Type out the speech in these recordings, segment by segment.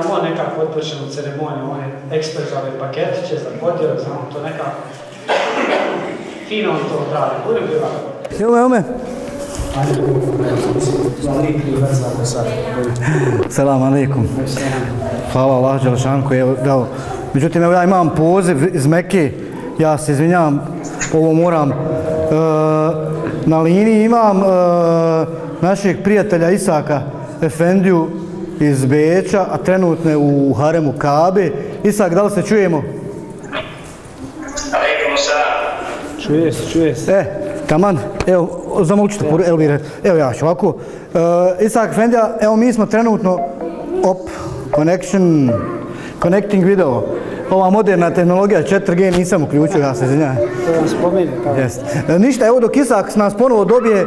on nekako otpočenu ceremoniju, on je ekspert za ove paketiće, za podijel, znamo to nekako fino on to radi. Bude bila? Evo me. Selam alaikum. Hvala Allah Đelešanku koji je dao. Međutim, evo ja imam poziv iz Mekke, ja se izvinjam, ovo moram. Na liniji imam našeg prijatelja Isaka Efendiju iz Beča, a trenutno je u haremu Kabe. Isak, da li se čujemo? Alaikum salam. Čuje se. Taman, evo, zamolčite, Elvire, evo ja ću ovako. Isak Efendija, evo mi smo trenutno, connecting video. Ova moderna tehnologija 4G nisam uključio, ja se izvinjam. To vam spomeni, tako. Ništa, evo dok Isak nas ponovo dobije,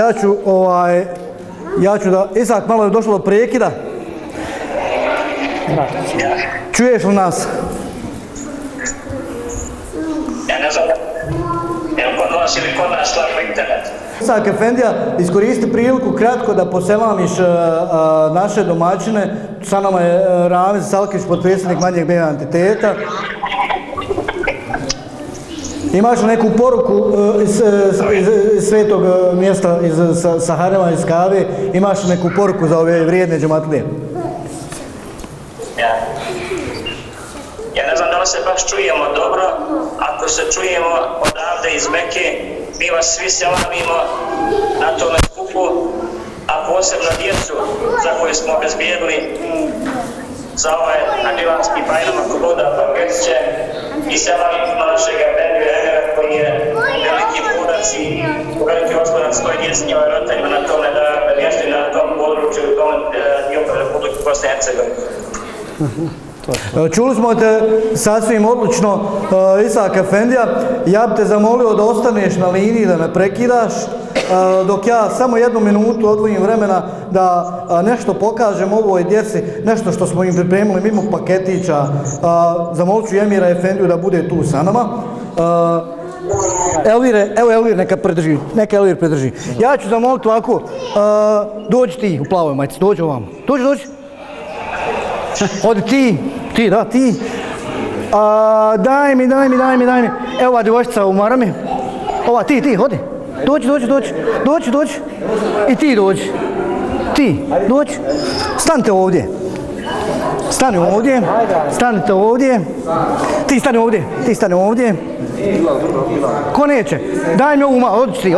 ja ću da, Isak, malo je došlo do prekida. Čuješ li nas? Ja ne znam, je li kod vas ili kod nas slabo internet? Isak Efendija, iskoristi priliku kratko da poselamiš naše domaćine. Sa nama je Ramiz Salkić, potpredsjednik manjeg BH entiteta. Imaš li neku poruku iz svetog mjesta, sa harema, iz Kave, imaš li neku poruku za ove vrijedne džematlije? Ja ne znam da li se baš čujemo dobro, ako se čujemo odavde iz Mekke, mi vas svi selamimo na tome skupu, a posebno djecu za koje smo obezbijedili za ovaj Adilanski Bajram, ako voda paketiće, i selamimo našeg Efendiju Emira koji je veliki mudac i veliki oslonac svoj djeci njima roditeljima na tome da vježdi na tom području, u tom dio Republike Bosne i Hercegovine. Čuli smo te sasvim odlično, Isak Efendija. Ja bi te zamolio da ostaneš na liniji, da me prekidaš, dok ja samo 1 minutu odvojim vremena da nešto pokažem ovoj djeci, nešto što smo im pripremili mimo paketića. Zamolit ću Emira Efendiju da bude tu sa nama. Elvire, evo Elvir neka Elvir predrži. Ja ću zamoliti ovako, dođi ti u plavoj majici, dođi ovamo. Dođi. Odi ti. Daj mi. Evo ova djevojčica u marami. Ova, ti, hodi. Dođi. I ti dođi. Dođi. Stanite ovdje. Stanite ovdje. Ti stani ovdje. Ko neće? Daj mi ovu malo, odi ti,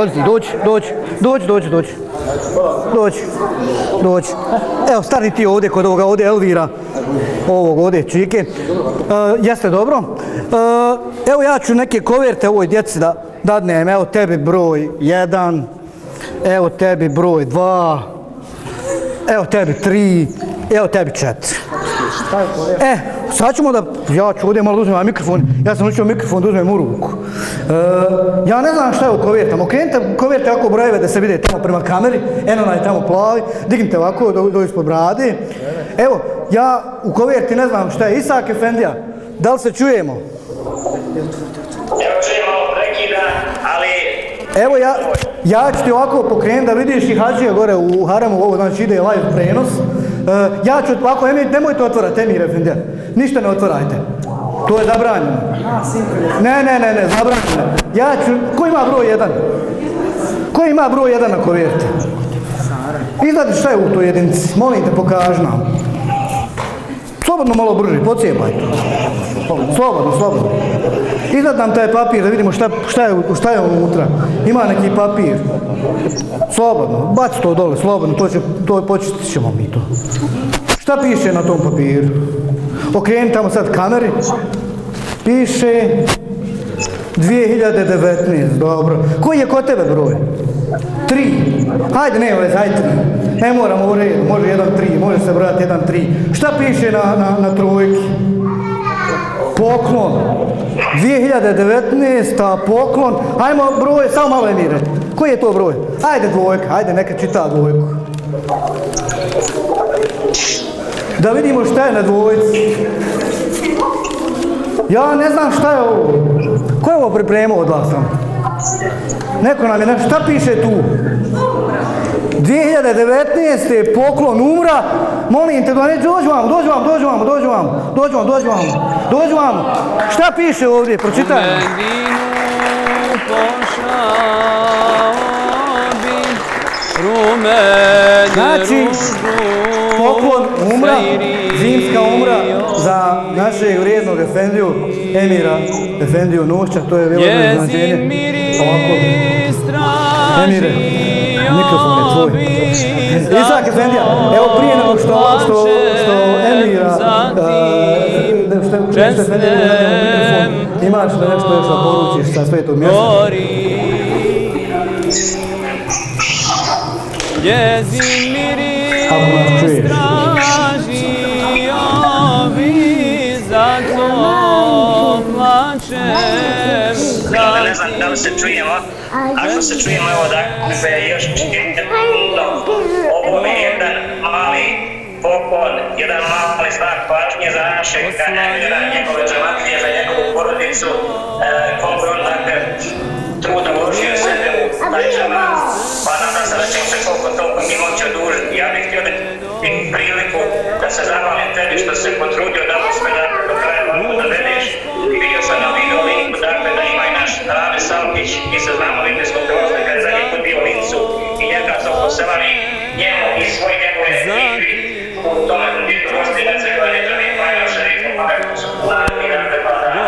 dođi. Evo, stani ti ovdje kod ovoga ovdje Elvira, ovog ovdje čike. Jeste dobro? Evo ja ću neke koverte ovoj djeci da dadnem. Evo tebi broj 1, evo tebi broj 2, evo tebi 3, evo tebi 4. Sad ćemo da, ja ću ovdje malo uzmem mikrofon, ja sam učio mikrofon da uzmem u ruku. Ja ne znam šta je u kovertama, okrenite koverte ovako brojeve da se vide tamo prema kameri, eno onaj tamo plavi, dignite ovako do ispod brade. Evo, ja u koverti ne znam šta je, Isak Efendija, da li se čujemo? Evo čujemo prekida, ali... Evo ja ću ti ovako pokrenuti da vidiš i hađija gore u haremu, ovo znači ide live prenos. Ja ću ovako, nemojte otvorati Emir Efendija, ništa ne otvarajte, to je zabranjeno. Ne, zabranjeno. Ja ću, ko ima broj 1? Ko ima broj 1 na koverti? Izvadi šta je u toj jedinici, molim te pokaži nam. Slobodno malo brže, pocijepaj to. Slobodno. Izvadi nam taj papir da vidimo šta je unutra. Ima neki papir. Slobodno, baci to dole, slobodno, počistit ćemo mi to. Šta piše na tom papiru? Okreni tamo sad kameri. Piše 2019, dobro. Koji je kod tebe broj? 3. Hajde, hajde 3. Ne moramo u redu, može 1-3, može se brojati 1-3. Šta piše na trojki? Poklon. 2019, poklon. Hajmo broj, samo malo Emire. Koji je to broj? Hajde dvojka, hajde neka čita dvojku. Da vidimo šta je na dvojci. Ja ne znam šta je ovo. Ko je ovo pripremao od vas? Neko nam je nešto. Šta piše tu? 2019. poklon umra, molim te, dođu vam. Šta piše ovdje, pročitaj. Znači, poklon umra, zimska umra za našeg vrijednog efendiju, Emira Efendiju Nušća, to je veliko iznenađenje. Emire, mikrofon je tvoj. Isak Efendija, evo prije nego što Emira, što Efendija mikrofon, imaš da nešto još da poručiš sa svetog mjesta? Njezin miris tražio bi, zato plačem za ti. Ne znam da li se čujemo, ako se čujemo, evo dakle, još jedno, ovo je jedan mali poklon, jedan mali znak pažnje za našeg Emira, njegove džematije, za njegovu porodicu, koliko on dakle truda uložio sebe u taj džemat, pa nadam se da ćemo se koliko toliko mi moći odužiti. Ja bih htio da ti priliku da se zahvalim tebi što se potrudio da uspje do kraja ovako da vedeš. Vidio sam na video linku dakle da ima i naš Rade Salkić, mi se znamo Litijskog prolaznika je zadnji put bio u Lincu i njega to poselali njemu i svoj njegove ekipi u tome ditu Gostinace koja je državi Pajla Šerifu, pa kako su punani i dakle pa da.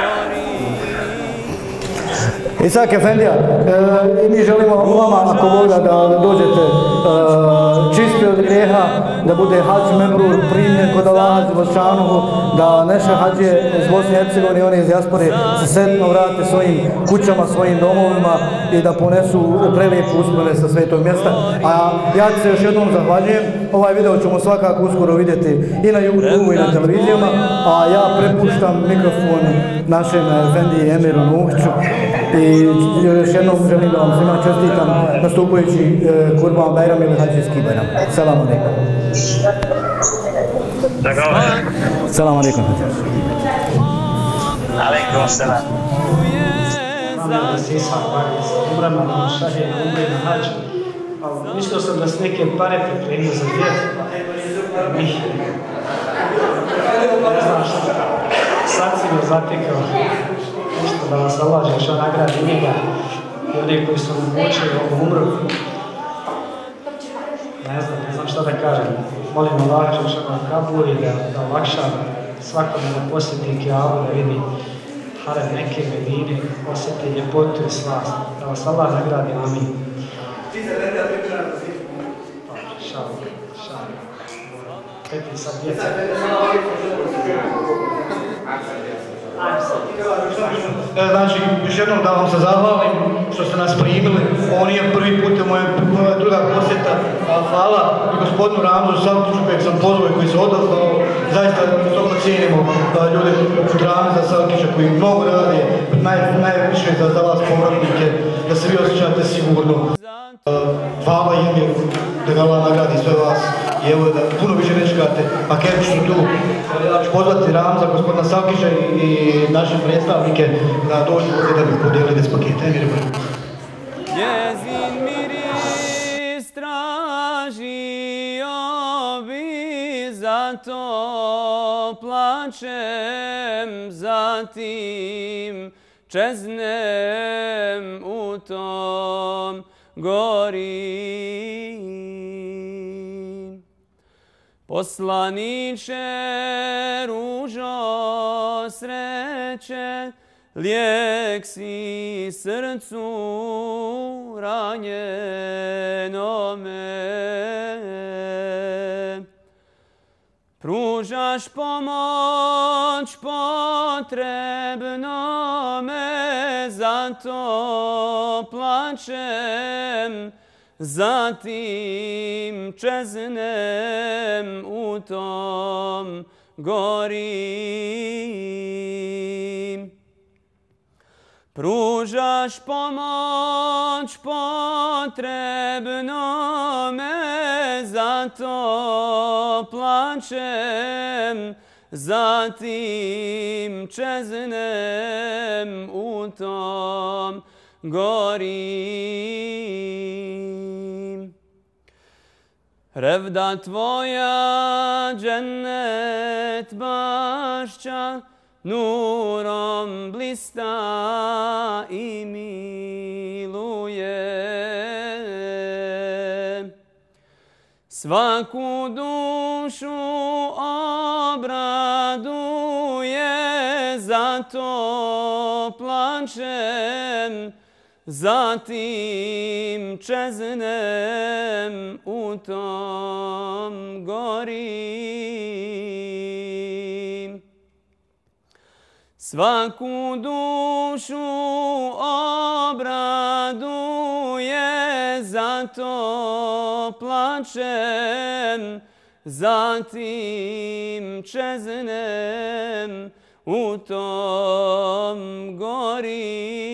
Isak Efendija, i mi želimo vama, ako Boga, da dođete čisti od grijeha, da bude hađ mebrur primljen kod Allaha Đelešanuhu, da naše hađije iz Bosne i Hercegovine i one iz dijaspore se sretno vrate svojim kućama, svojim domovima i da ponesu prelijepu uspjele sa svetog mjesta. A ja se još jednom zahvaljujem. Ovaj video ćemo svakako uskoro vidjeti i na YouTube i na televizijama, a ja prepuštam mikrofon našem Efendiji Emiru Nušću. I još jednom želim da vam svima čestitam nastupajući Kurban Bajram ili Hađijski Bajram. Selam alejkum. Selam alejkum. Alejkum selam. Znam da se Isak bavi s umrama, da šalje na umre na hađ. Mislio sam da se neke pare pripremio za djecu. Ne znam što. Sad si me zatekao. Ništa da vas Allah što nagradi njega i oni koji su nam učili ovu umru. Ne znam šta da kažem. Molim Allah što nam kabuli da olakša svakome da posjeti Kjavu, da vidi Harem Mekke, Medine, osjeti ljepotu i slast. Da vas Allah nagradi, amin. Šalim. Peti sad djeca. Znači, još jednom da vam se zahvalim što ste nas primili. Ovo nije prvi put, moja druga posjeta. Hvala i gospodinu Ramzu Salkiću kojeg sam pozvao i koji se odazvao. Zaista visoko cijenimo ljude od Ramza Salkića koji mnogo rade, najviše za vas povratnike, da se vi osjećate sigurno. Hvala im da ga Allah nagradi sve vas i evo da puno više ne čekate, paketi su tu. Ja ću pozvati Ramza, gospodina Salkića i naše predstavnike da dođu ovdje da bi podijelili s pakete. Njezin miris tražio bi, zato plačem, zatim čeznem u tom gori. Poslaniče, ružo sreće, lijek si srcu ranjenome. Pružaš pomoć potrebnome, zato plačem, zatim čeznem u tom gori. Pružaš pomoć potrebnome, zato plačem, zatim čeznem u tom gori. Pravda tvoja džennet bašća, nurom blista i miluje. Svaku dušu obraduje, zato plačem, zatim čeznem, u tom gorim. Svaku dušu obraduje, zato plačem, zatim čeznem, u tom gorim.